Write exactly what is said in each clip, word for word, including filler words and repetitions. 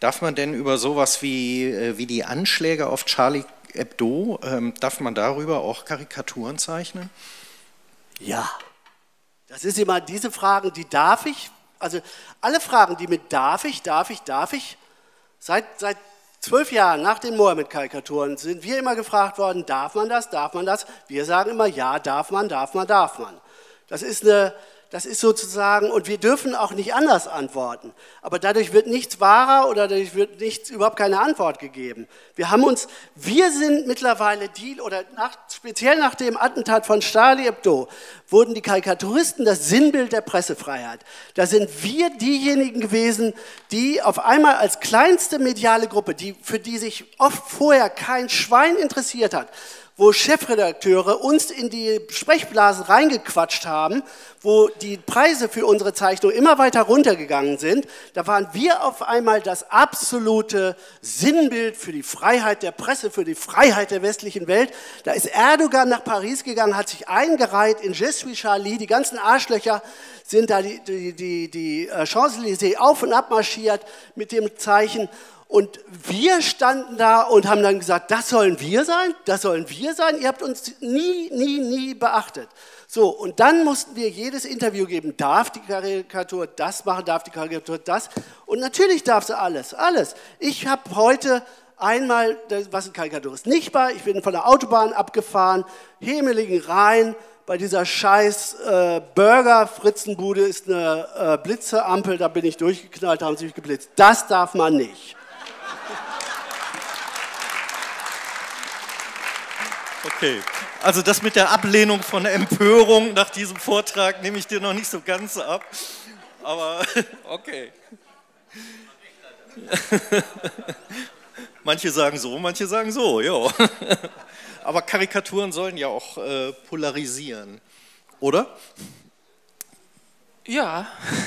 Darf man denn über sowas wie, äh, wie die Anschläge auf Charlie Hebdo, ähm, darf man darüber auch Karikaturen zeichnen? Ja, das ist immer diese Fragen, die darf ich, also alle Fragen, die mit darf ich, darf ich, darf ich, seit, seit zwölf Jahren nach den Mohammed-Karikaturen sind wir immer gefragt worden, darf man das, darf man das? Wir sagen immer, ja, darf man, darf man, darf man. Das ist eine... Das ist sozusagen, und wir dürfen auch nicht anders antworten. Aber dadurch wird nichts wahrer oder dadurch wird nichts, überhaupt keine Antwort gegeben. Wir haben uns, wir sind mittlerweile die, oder nach, speziell nach dem Attentat von Charlie Hebdo, wurden die Karikaturisten das Sinnbild der Pressefreiheit. Da sind wir diejenigen gewesen, die auf einmal als kleinste mediale Gruppe, die, für die sich oft vorher kein Schwein interessiert hat, wo Chefredakteure uns in die Sprechblasen reingequatscht haben, wo die Preise für unsere Zeichnung immer weiter runtergegangen sind, da waren wir auf einmal das absolute Sinnbild für die Freiheit der Presse, für die Freiheit der westlichen Welt. Da ist Erdogan nach Paris gegangen, hat sich eingereiht in Je suis Charlie, die ganzen Arschlöcher sind da die, die, die, die Champs-Élysées auf und ab marschiert mit dem Zeichen. Und wir standen da und haben dann gesagt, das sollen wir sein, das sollen wir sein, ihr habt uns nie, nie, nie beachtet. So, und dann mussten wir jedes Interview geben, darf die Karikatur das machen, darf die Karikatur das? Und natürlich darf sie alles, alles. Ich habe heute einmal, was eine Karikatur ist, nicht war, ich bin von der Autobahn abgefahren, Hemeligen Rhein, bei dieser scheiß äh, Burger-Fritzenbude ist eine äh, Blitzeampel, da bin ich durchgeknallt, da haben sie mich geblitzt. Das darf man nicht. Okay, also das mit der Ablehnung von Empörung nach diesem Vortrag nehme ich dir noch nicht so ganz ab, aber okay. Manche sagen so, manche sagen so, ja. Aber Karikaturen sollen ja auch äh, polarisieren, oder? Ja,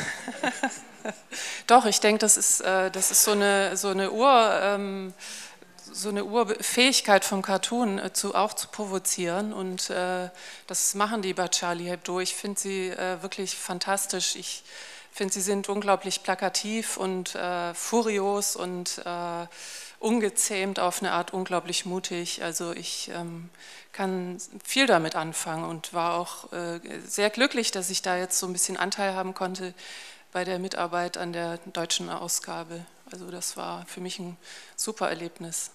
doch, ich denke, das ist, äh, das ist so eine, so eine Ur... Ähm, so eine Urfähigkeit vom Cartoon äh, zu, auch zu provozieren und äh, das machen die bei Charlie Hebdo. Ich finde sie äh, wirklich fantastisch. Ich finde, sie sind unglaublich plakativ und äh, furios und äh, ungezähmt auf eine Art unglaublich mutig. Also ich ähm, kann viel damit anfangen und war auch äh, sehr glücklich, dass ich da jetzt so ein bisschen Anteil haben konnte bei der Mitarbeit an der deutschen Ausgabe. Also das war für mich ein super Erlebnis.